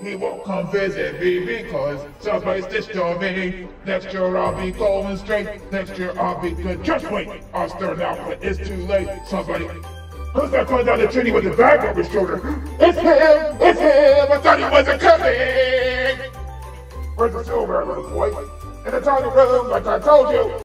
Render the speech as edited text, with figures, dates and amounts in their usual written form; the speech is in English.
he won't come visit me because somebody stitched on me. Next year I'll be going straight, next year I'll be good. Just wait, I'll start out, but it's too late. Somebody, who's that coming down the chimney with the bag over his shoulder? It's him, it's him, I thought he wasn't coming. Where's the silver, little boy? In the tiny room, like I told you.